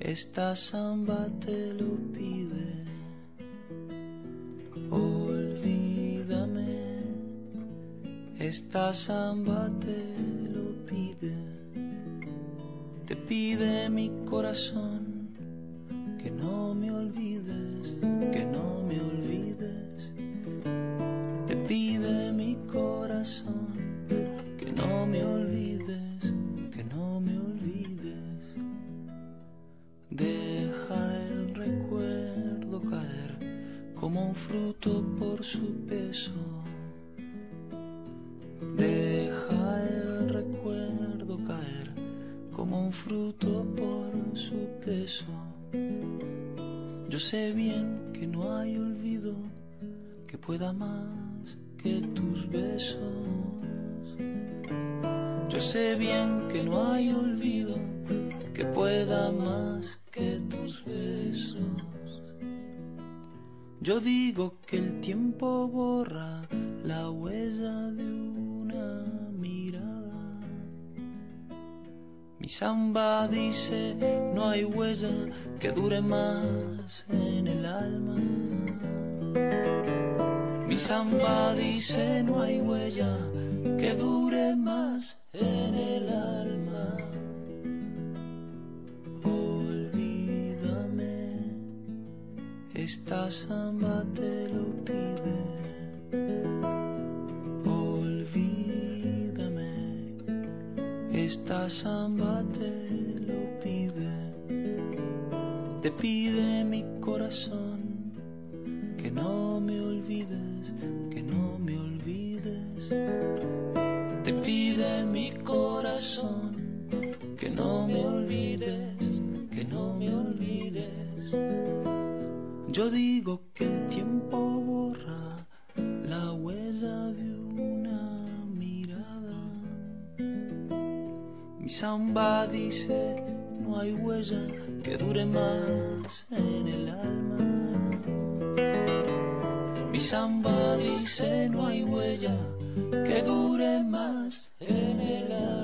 esta samba te lo pide. Olvídame, esta samba te lo pide. Te pide mi corazón que no me olvides, que no me olvides. Te pide mi corazón que no me olvides, que no me olvides. Deja el recuerdo caer como un fruto por su peso. Deja el recuerdo caer como un fruto por su peso. Yo sé bien que no hay olvido que pueda más que tus besos. Yo sé bien que no hay olvido que pueda más que tus besos. Yo digo que el tiempo borra la huella de una mirada. Mi samba dice no hay huella que dure más en el alma. Mi samba dice no hay huella que dure más en el alma. Olvídame, esta samba te lo pide. Olvídame, esta samba te lo pide. Te pide mi corazón que no me olvides, que no me olvides. Te pide mi corazón que no me olvides, que no me olvides. Yo digo que el tiempo borra la huella de una mirada. Mi samba dice no hay huella que dure más en el alma. Mi samba dice no hay huella que dure más en el alma.